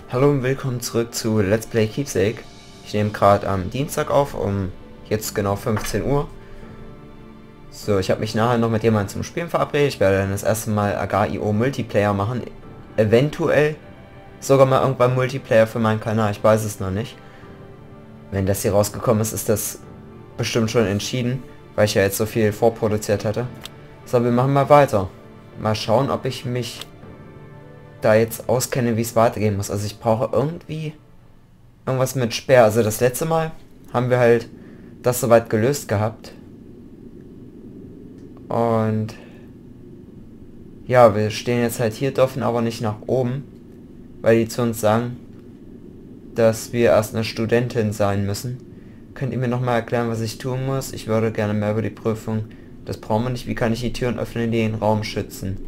Hallo und willkommen zurück zu Let's Play Keepsake. Ich nehme gerade am Dienstag auf, um jetzt genau 15 Uhr. So, ich habe mich nachher noch mit jemandem zum Spielen verabredet. Ich werde dann das erste Mal Agar.io Multiplayer machen. Eventuell sogar mal irgendwann Multiplayer für meinen Kanal. Ich weiß es noch nicht. Wenn das hier rausgekommen ist, ist das bestimmt schon entschieden, weil ich ja jetzt so viel vorproduziert hatte. So, wir machen mal weiter. Mal schauen, ob ich mich da jetzt auskenne, wie es weitergehen muss. Also ich brauche irgendwie irgendwas mit Speer. Also das letzte Mal haben wir halt das soweit gelöst gehabt. Und ja, wir stehen jetzt halt hier, dürfen aber nicht nach oben, weil die zu uns sagen, dass wir erst eine Studentin sein müssen. Könnt ihr mir nochmal erklären, was ich tun muss? Ich würde gerne mehr über die Prüfung. Das brauchen wir nicht. Wie kann ich die Türen öffnen, die den Raum schützen?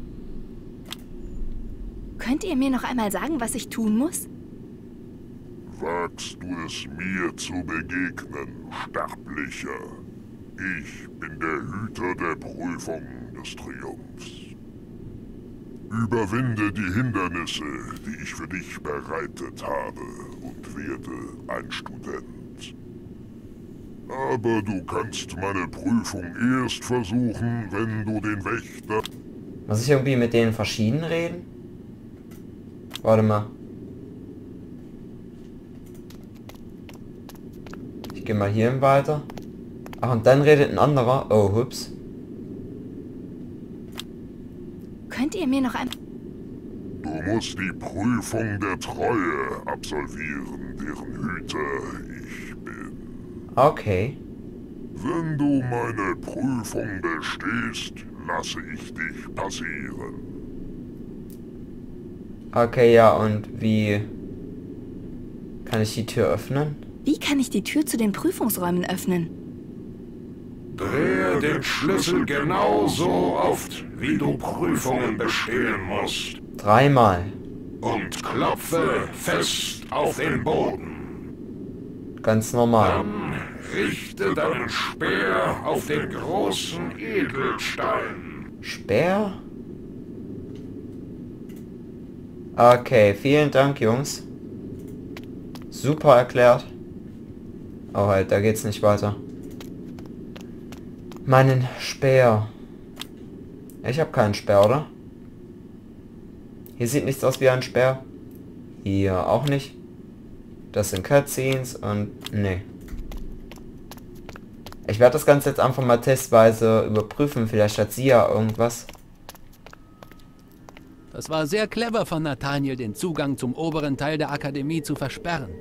Könnt ihr mir noch einmal sagen, was ich tun muss? Wagst du es mir zu begegnen, Sterblicher? Ich bin der Hüter der Prüfung des Triumphs. Überwinde die Hindernisse, die ich für dich bereitet habe, und werde ein Student. Aber du kannst meine Prüfung erst versuchen, wenn du den Wächter... Muss ich irgendwie mit denen verschieden reden? Warte mal. Ich gehe mal hierhin weiter. Ach, und dann redet ein anderer. Oh, hups. Könnt ihr mir noch ein... Du musst die Prüfung der Treue absolvieren, deren Hüter ich bin. Okay. Wenn du meine Prüfung bestehst, lasse ich dich passieren. Okay, ja, und wie kann ich die Tür öffnen? Wie kann ich die Tür zu den Prüfungsräumen öffnen? Drehe den Schlüssel genauso oft, wie du Prüfungen bestehen musst. Dreimal. Und klopfe fest auf den Boden. Ganz normal. Dann richte deinen Speer auf den großen Edelstein. Speer? Okay, vielen Dank, Jungs. Super erklärt. Oh, halt, da geht's nicht weiter. Meinen Speer. Ich habe keinen Speer, oder? Hier sieht nichts aus wie ein Speer. Hier auch nicht. Das sind Cutscenes und... nee. Ich werde das Ganze jetzt einfach mal testweise überprüfen. Vielleicht hat sie ja irgendwas. Das war sehr clever von Nathaniel, den Zugang zum oberen Teil der Akademie zu versperren.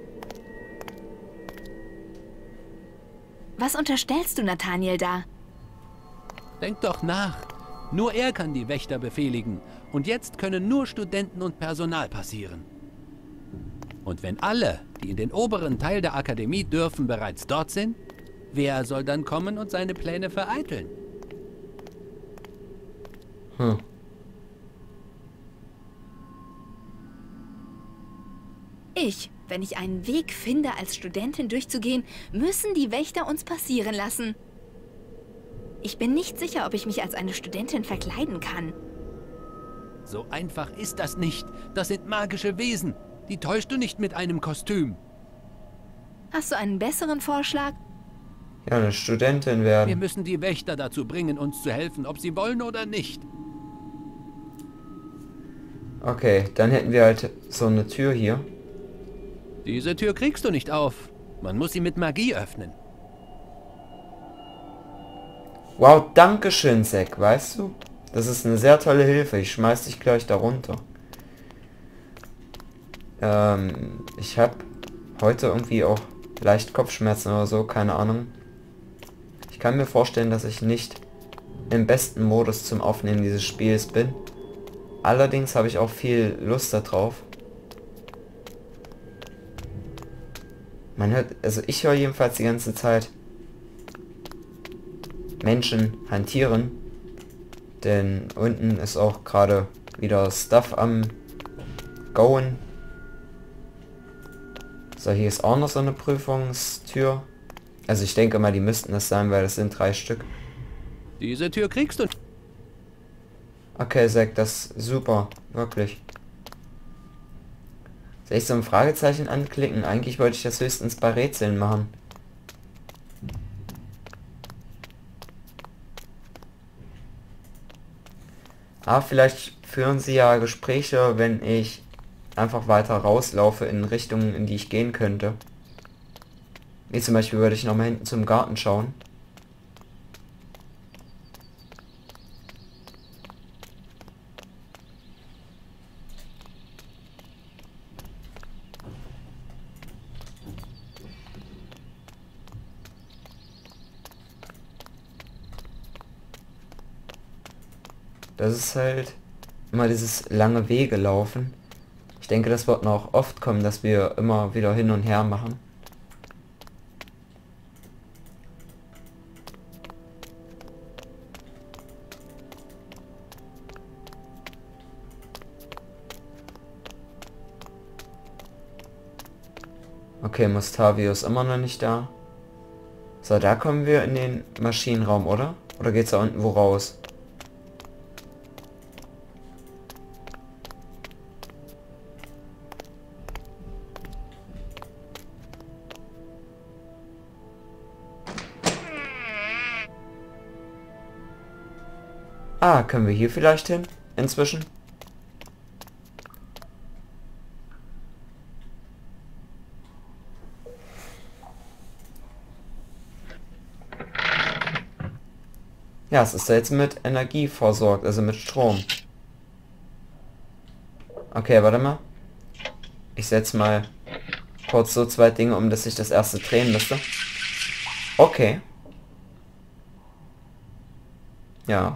Was unterstellst du Nathaniel da? Denk doch nach. Nur er kann die Wächter befehligen. Und jetzt können nur Studenten und Personal passieren. Und wenn alle, die in den oberen Teil der Akademie dürfen, bereits dort sind, wer soll dann kommen und seine Pläne vereiteln? Wenn ich einen Weg finde, als Studentin durchzugehen, müssen die Wächter uns passieren lassen. Ich bin nicht sicher, ob ich mich als eine Studentin verkleiden kann. So einfach ist das nicht. Das sind magische Wesen. Die täuschst du nicht mit einem Kostüm. Hast du einen besseren Vorschlag? Ja, eine Studentin Wir werden. müssen die Wächter dazu bringen, uns zu helfen, ob sie wollen oder nicht. Okay, dann hätten wir halt so eine Tür hier. Diese Tür kriegst du nicht auf. Man muss sie mit Magie öffnen. Wow, danke schön, Zack, weißt du? Das ist eine sehr tolle Hilfe. Ich schmeiß dich gleich da runter. Ich habe heute irgendwie auch leicht Kopfschmerzen oder so, keine Ahnung. Ich kann mir vorstellen, dass ich nicht im besten Modus zum Aufnehmen dieses Spiels bin. Allerdings habe ich auch viel Lust darauf. Man hört, also ich höre jedenfalls die ganze Zeit Menschen hantieren, denn unten ist auch gerade wieder Stuff am Goen. So, hier ist auch noch so eine Prüfungstür. Also ich denke mal, die müssten das sein, weil das sind 3 Stück. Diese Tür kriegst du. Okay, Zack, das ist super, wirklich. Soll ich so ein Fragezeichen anklicken? Eigentlich wollte ich das höchstens bei Rätseln machen. Ah, vielleicht führen sie ja Gespräche, wenn ich einfach weiter rauslaufe in Richtungen, in die ich gehen könnte. Wie zum Beispiel würde ich noch mal hinten zum Garten schauen. Das ist halt immer dieses lange Wege laufen. Ich denke, das wird noch oft kommen, dass wir immer wieder hin und her machen. Okay, Mustavio ist immer noch nicht da. So, da kommen wir in den Maschinenraum, oder? Oder geht's da unten wo raus? Ah, können wir hier vielleicht hin? Inzwischen? Ja, es ist ja jetzt mit Energie versorgt, also mit Strom. Okay, warte mal. Ich setze mal kurz so zwei Dinge um, dass ich das erste drehen müsste. Okay. Ja.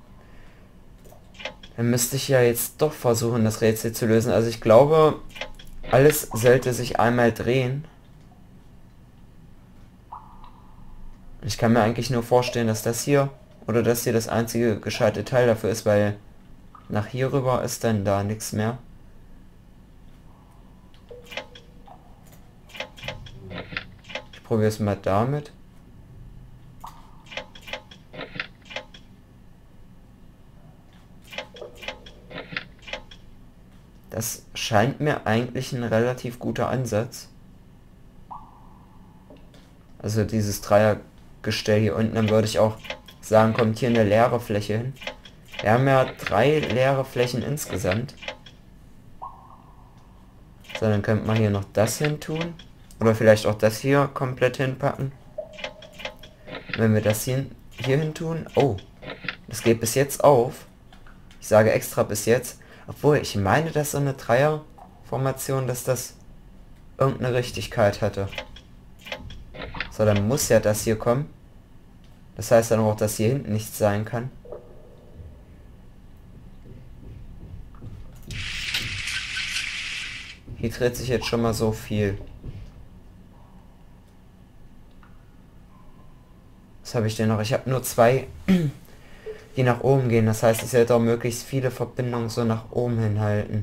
Dann müsste ich ja jetzt doch versuchen, das Rätsel zu lösen. Also ich glaube, alles sollte sich einmal drehen. Ich kann mir eigentlich nur vorstellen, dass das hier oder das hier das einzige gescheite Teil dafür ist, weil nach hier rüber ist dann da nichts mehr. Ich probiere es mal damit. Das scheint mir eigentlich ein relativ guter Ansatz. Also dieses Dreiergestell hier unten, dann würde ich auch sagen, kommt hier eine leere Fläche hin. Wir haben ja 3 leere Flächen insgesamt. So, dann könnte man hier noch das hin tun. Oder vielleicht auch das hier komplett hinpacken. Wenn wir das hier hin tun... Oh, das geht bis jetzt auf. Ich sage extra bis jetzt. Obwohl, ich meine, dass so eine Dreierformation, dass das irgendeine Richtigkeit hatte. So, dann muss ja das hier kommen. Das heißt dann auch, dass hier hinten nichts sein kann. Hier dreht sich jetzt schon mal so viel. Was habe ich denn noch? Ich habe nur 2, die nach oben gehen. Das heißt, ich sollte auch möglichst viele Verbindungen so nach oben hinhalten.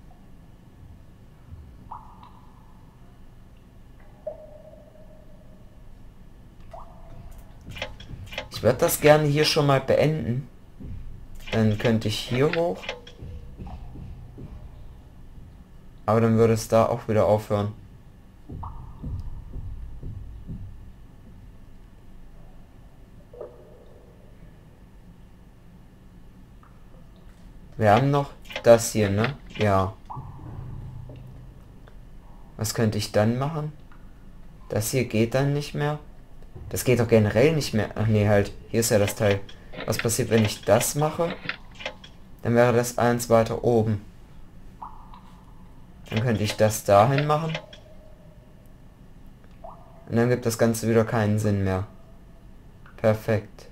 Ich würde das gerne hier schon mal beenden. Dann könnte ich hier hoch. Aber dann würde es da auch wieder aufhören. Wir haben noch das hier, ne? Ja. Was könnte ich dann machen? Das hier geht dann nicht mehr. Das geht doch generell nicht mehr. Ach nee, halt. Hier ist ja das Teil. Was passiert, wenn ich das mache? Dann wäre das eins weiter oben. Dann könnte ich das dahin machen. Und dann gibt das Ganze wieder keinen Sinn mehr. Perfekt.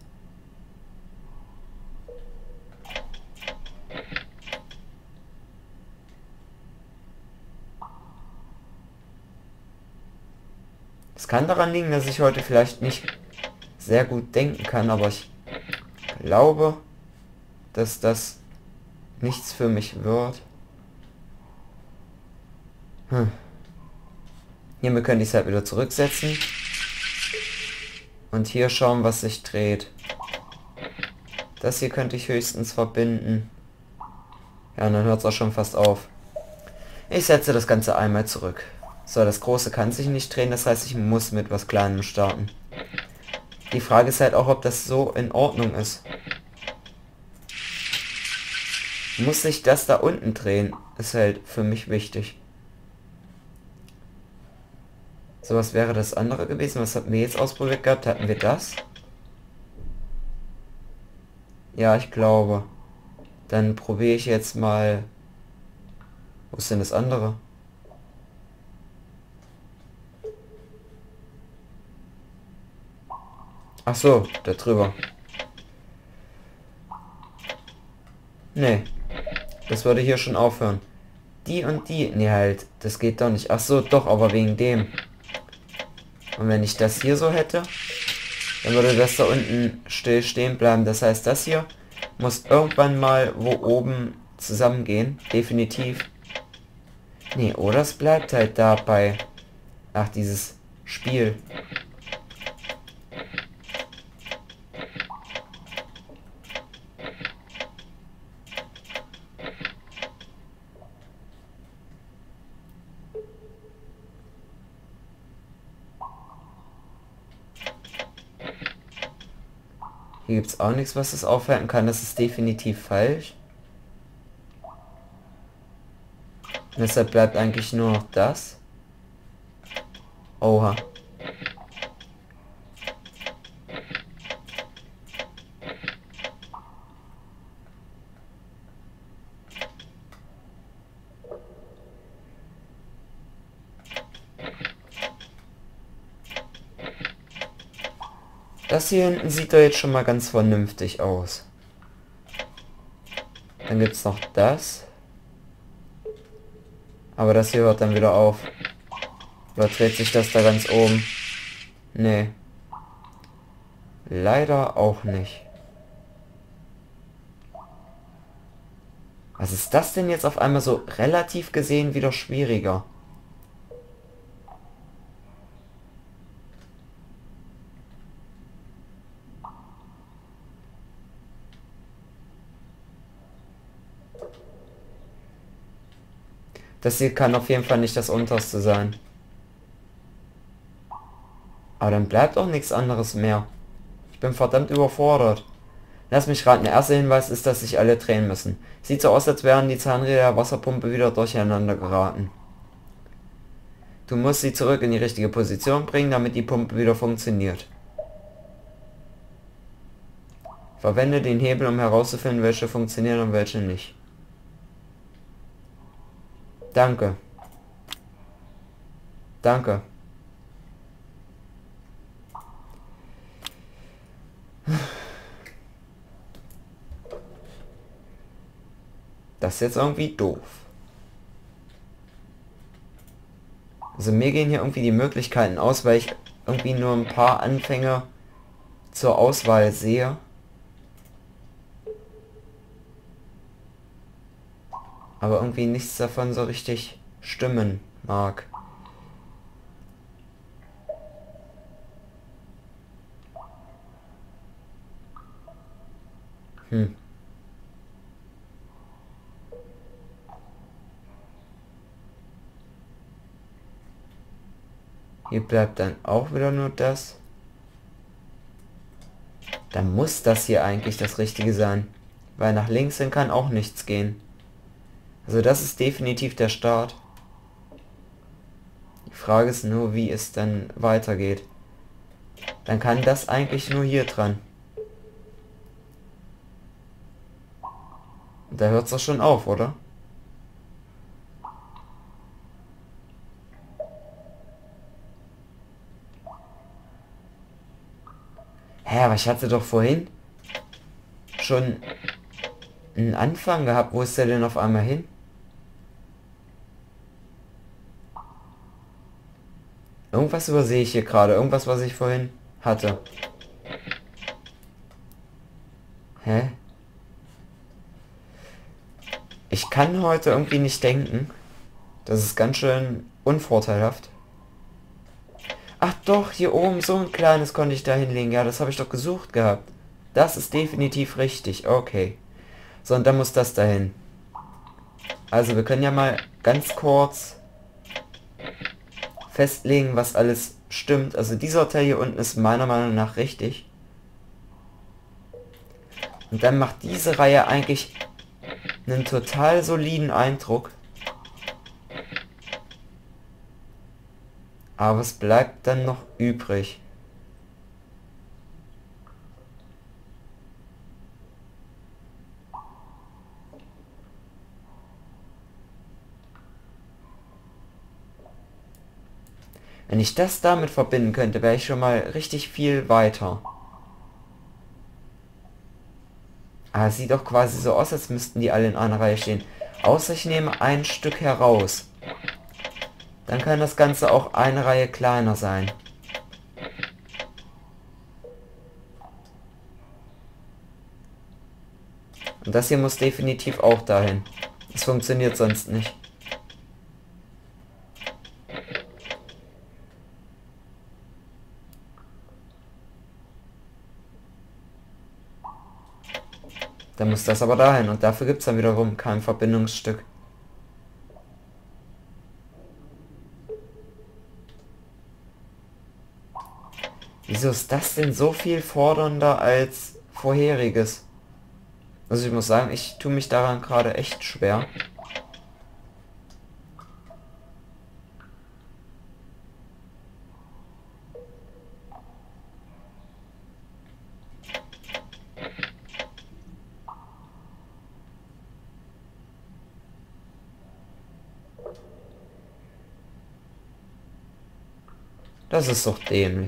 Es kann daran liegen, dass ich heute vielleicht nicht sehr gut denken kann, aber ich glaube, dass das nichts für mich wird. Hiermit könnte ich es halt wieder zurücksetzen. Und hier schauen, was sich dreht. Das hier könnte ich höchstens verbinden. Ja, und dann hört es auch schon fast auf. Ich setze das Ganze einmal zurück. So, das große kann sich nicht drehen, das heißt, ich muss mit was Kleinem starten. Die Frage ist halt auch, ob das so in Ordnung ist. Muss sich das da unten drehen? Ist halt für mich wichtig. So, was wäre das andere gewesen? Was hatten wir jetzt ausprobiert gehabt? Hatten wir das? Ja, ich glaube. Dann probiere ich jetzt mal... Wo ist denn das andere? Ach so, da drüber. Nee. Das würde hier schon aufhören. Die und die... Nee, halt. Das geht doch nicht. Ach so, doch, aber wegen dem. Und wenn ich das hier so hätte, dann würde das da unten still stehen bleiben. Das heißt, das hier muss irgendwann mal wo oben zusammengehen. Definitiv. Nee, oder es bleibt halt dabei. Ach, dieses Spiel. Hier gibt es auch nichts, was es aufhalten kann. Das ist definitiv falsch. Und deshalb bleibt eigentlich nur noch das. Oha. Das hier hinten sieht doch jetzt schon mal ganz vernünftig aus. Dann gibt es noch das. Aber das hier hört dann wieder auf. Oder dreht sich das da ganz oben? Nee. Leider auch nicht. Was ist das denn jetzt auf einmal so relativ gesehen wieder schwieriger? Das hier kann auf jeden Fall nicht das unterste sein. Aber dann bleibt auch nichts anderes mehr. Ich bin verdammt überfordert. Lass mich raten, der erste Hinweis ist, dass sich alle drehen müssen. Sieht so aus, als wären die Zahnräder der Wasserpumpe wieder durcheinander geraten. Du musst sie zurück in die richtige Position bringen, damit die Pumpe wieder funktioniert. Verwende den Hebel, um herauszufinden, welche funktionieren und welche nicht. Danke. Danke. Das ist jetzt irgendwie doof. Also mir gehen hier irgendwie die Möglichkeiten aus, weil ich irgendwie nur ein paar Anfänge zur Auswahl sehe. Aber irgendwie nichts davon so richtig stimmen mag. Hier bleibt dann auch wieder nur das. Dann muss das hier eigentlich das Richtige sein. Weil nach links hin kann auch nichts gehen. Also das ist definitiv der Start. Die Frage ist nur, wie es dann weitergeht. Dann kann das eigentlich nur hier dran. Und da hört es doch schon auf, oder? Hä, aber ich hatte doch vorhin schon einen Anfang gehabt. Wo ist der denn auf einmal hin? Irgendwas übersehe ich hier gerade. Irgendwas, was ich vorhin hatte. Hä? Ich kann heute irgendwie nicht denken. Das ist ganz schön unvorteilhaft. Ach doch, hier oben so ein kleines konnte ich da hinlegen. Ja, das habe ich doch gesucht gehabt. Das ist definitiv richtig. Okay. So, und dann muss das dahin. Also, wir können ja mal ganz kurz festlegen, was alles stimmt. Also dieser Teil hier unten ist meiner Meinung nach richtig. Und dann macht diese Reihe eigentlich einen total soliden Eindruck. Aber es bleibt dann noch übrig. Wenn ich das damit verbinden könnte, wäre ich schon mal richtig viel weiter. Aber es sieht doch quasi so aus, als müssten die alle in einer Reihe stehen. Außer ich nehme ein Stück heraus. Dann kann das Ganze auch eine Reihe kleiner sein. Und das hier muss definitiv auch dahin. Das funktioniert sonst nicht. Dann muss das aber dahin und dafür gibt es dann wiederum kein Verbindungsstück. Wieso ist das denn so viel fordernder als vorheriges? Also ich muss sagen, ich tue mich daran gerade echt schwer. Das ist doch dämlich.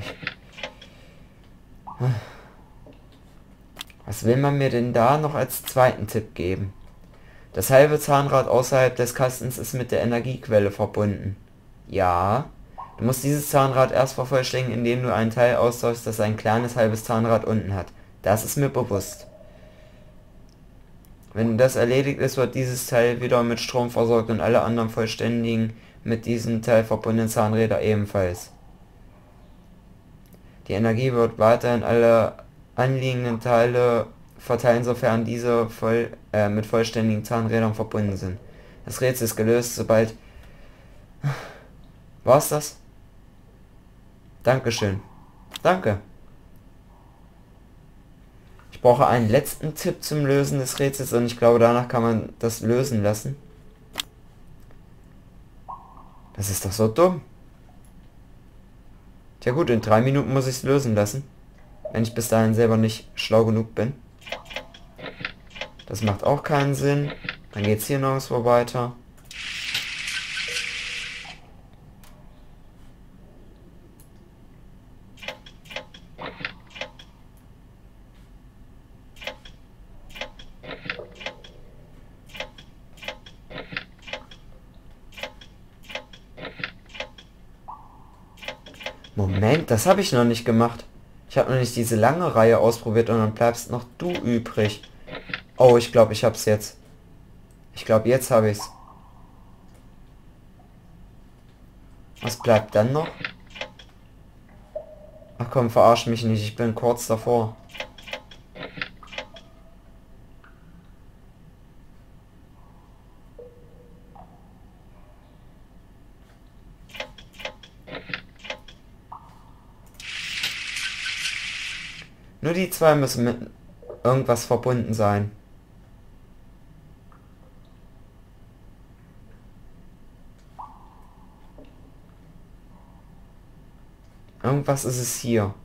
Was will man mir denn da noch als zweiten Tipp geben? Das halbe Zahnrad außerhalb des Kastens ist mit der Energiequelle verbunden. Ja, du musst dieses Zahnrad erst vervollständigen, indem du ein Teil austauschst, das ein kleines halbes Zahnrad unten hat. Das ist mir bewusst. Wenn das erledigt ist, wird dieses Teil wieder mit Strom versorgt und alle anderen vollständigen mit diesem Teil verbundenen Zahnräder ebenfalls. Die Energie wird weiterhin alle anliegenden Teile verteilen, sofern diese mit vollständigen Zahnrädern verbunden sind. Das Rätsel ist gelöst, sobald... War's das? Dankeschön. Danke. Ich brauche einen letzten Tipp zum Lösen des Rätsels und ich glaube, danach kann man das lösen lassen. Das ist doch so dumm. Ja gut, in 3 Minuten muss ich es lösen lassen. Wenn ich bis dahin selber nicht schlau genug bin. Das macht auch keinen Sinn. Dann geht es hier nirgendwo weiter. Moment, das habe ich noch nicht gemacht. Ich habe noch nicht diese lange Reihe ausprobiert und dann bleibst noch du übrig. Oh, ich glaube, ich habe es jetzt. Ich glaube, jetzt habe ich es. Was bleibt dann noch? Ach komm, verarsch mich nicht, ich bin kurz davor. Nur die zwei müssen mit irgendwas verbunden sein. Irgendwas ist es hier.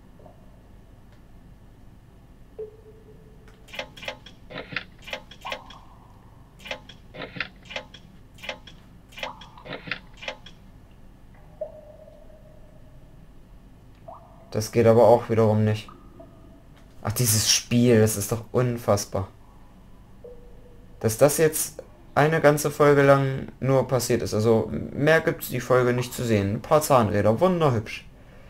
Das geht aber auch wiederum nicht. Ach, dieses Spiel, das ist doch unfassbar. Dass das jetzt eine ganze Folge lang nur passiert ist. Also mehr gibt es die Folge nicht zu sehen. Ein paar Zahnräder, wunderhübsch.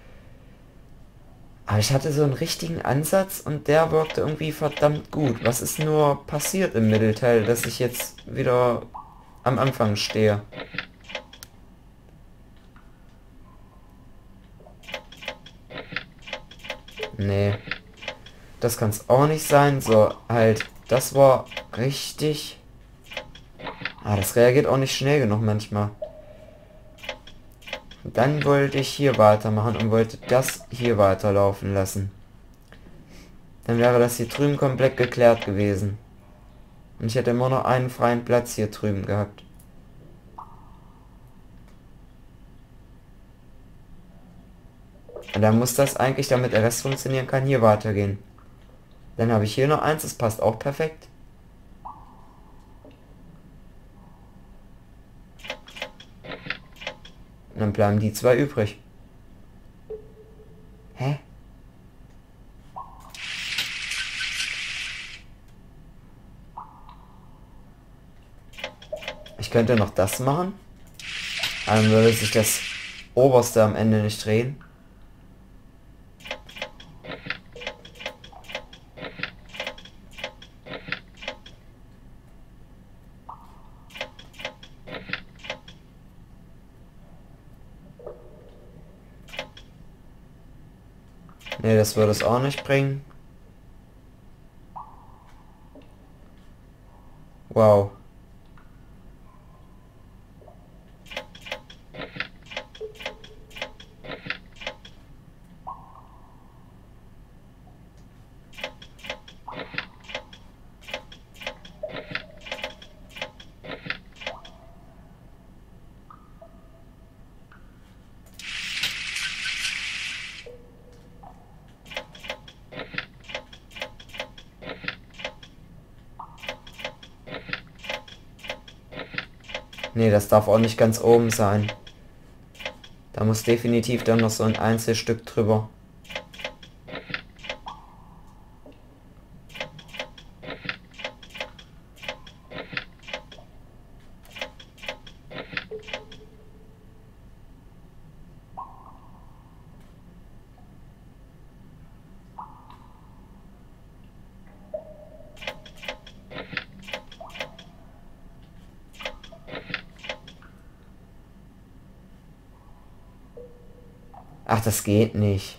Aber ich hatte so einen richtigen Ansatz und der wirkte irgendwie verdammt gut. Was ist nur passiert im Mittelteil, dass ich jetzt wieder am Anfang stehe? Nee. Das kann es auch nicht sein. So, halt, das war richtig. Ah, das reagiert auch nicht schnell genug manchmal. Und dann wollte ich hier weitermachen und wollte das hier weiterlaufen lassen. Dann wäre das hier drüben komplett geklärt gewesen. Und ich hätte immer noch einen freien Platz hier drüben gehabt. Und dann muss das eigentlich, damit der Rest funktionieren kann, hier weitergehen. Dann habe ich hier noch eins, das passt auch perfekt. Und dann bleiben die zwei übrig. Hä? Ich könnte noch das machen. Dann würde sich das oberste am Ende nicht drehen. Ne, das würde es auch nicht bringen. Wow. Nee, das darf auch nicht ganz oben sein. Da muss definitiv dann noch so ein Einzelstück drüber. Ach, das geht nicht.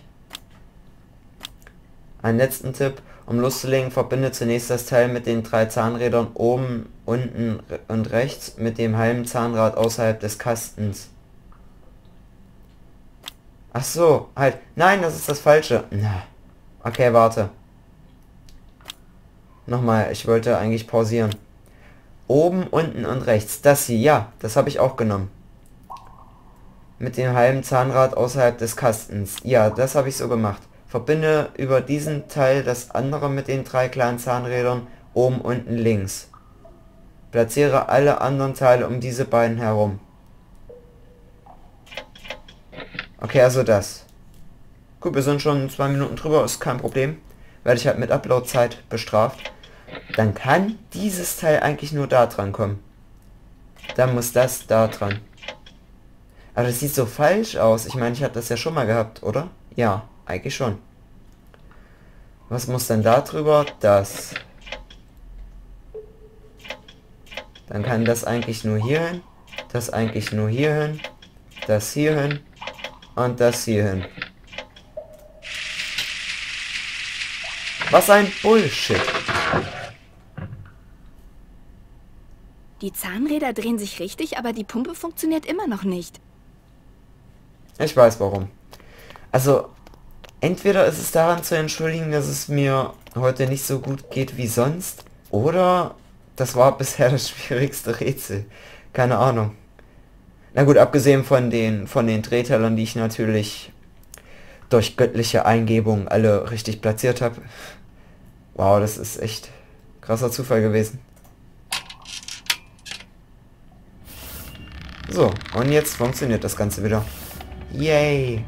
Einen letzten Tipp. Um loszulegen, verbinde zunächst das Teil mit den 3 Zahnrädern oben, unten und rechts mit dem halben Zahnrad außerhalb des Kastens. Ach so, halt. Nein, das ist das Falsche. Okay, warte. Nochmal, ich wollte eigentlich pausieren. Oben, unten und rechts. Das hier, ja, das habe ich auch genommen. Mit dem halben Zahnrad außerhalb des Kastens. Ja, das habe ich so gemacht. Verbinde über diesen Teil das andere mit den 3 kleinen Zahnrädern oben, unten, links. Platziere alle anderen Teile um diese beiden herum. Okay, also das. Gut, wir sind schon 2 Minuten drüber, ist kein Problem. Werde ich halt mit Uploadzeit bestraft. Dann kann dieses Teil eigentlich nur da dran kommen. Dann muss das da dran. Aber das sieht so falsch aus. Ich meine, ich hatte das ja schon mal gehabt, oder? Ja, eigentlich schon. Was muss denn da drüber? Das. Dann kann das eigentlich nur hier hin. Das eigentlich nur hier hin. Das hier hin. Und das hier hin. Was ein Bullshit. Die Zahnräder drehen sich richtig, aber die Pumpe funktioniert immer noch nicht. Ich weiß warum. Also, entweder ist es daran zu entschuldigen, dass es mir heute nicht so gut geht wie sonst, oder das war bisher das schwierigste Rätsel. Keine Ahnung. Na gut, abgesehen von den Drehtellern, die ich natürlich durch göttliche Eingebung alle richtig platziert habe. Wow, das ist echt krasser Zufall gewesen. So, und jetzt funktioniert das Ganze wieder. Yay!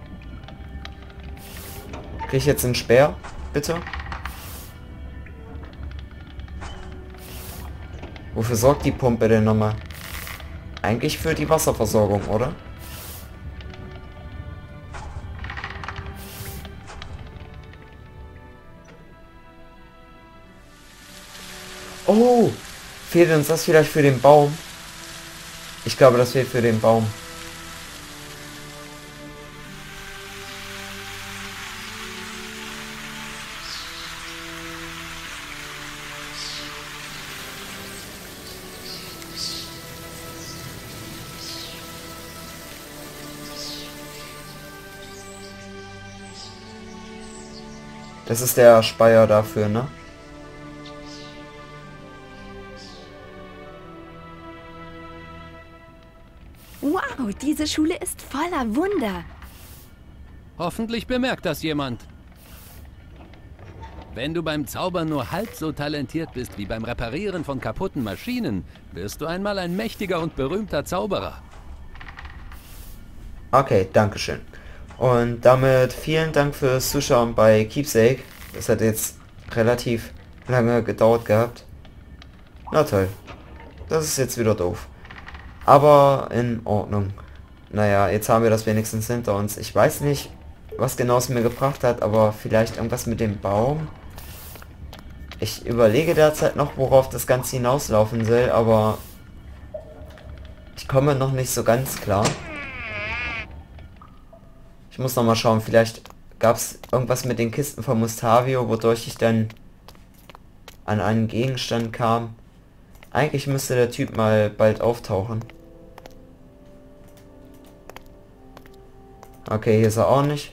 Krieg ich jetzt einen Speer? Bitte? Wofür sorgt die Pumpe denn nochmal? Eigentlich für die Wasserversorgung, oder? Oh! Fehlt uns das vielleicht für den Baum? Ich glaube, das fehlt für den Baum. Das ist der Speier dafür, ne? Wow, diese Schule ist voller Wunder. Hoffentlich bemerkt das jemand. Wenn du beim Zaubern nur halb so talentiert bist wie beim Reparieren von kaputten Maschinen, wirst du einmal ein mächtiger und berühmter Zauberer. Okay, dankeschön. Und damit vielen Dank fürs Zuschauen bei Keepsake. Das hat jetzt relativ lange gedauert gehabt. Na toll. Das ist jetzt wieder doof. Aber in Ordnung. Naja, jetzt haben wir das wenigstens hinter uns. Ich weiß nicht, was genau es mir gebracht hat, aber vielleicht irgendwas mit dem Baum. Ich überlege derzeit noch, worauf das Ganze hinauslaufen soll, aber ich komme noch nicht so ganz klar. Ich muss noch mal schauen, vielleicht gab es irgendwas mit den Kisten von Mustavio, wodurch ich dann an einen Gegenstand kam. Eigentlich müsste der Typ mal bald auftauchen. Okay, hier ist er auch nicht.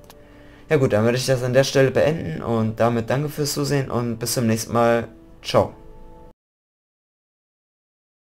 Ja gut, dann würde ich das an der Stelle beenden und damit danke fürs Zusehen und bis zum nächsten Mal. Ciao.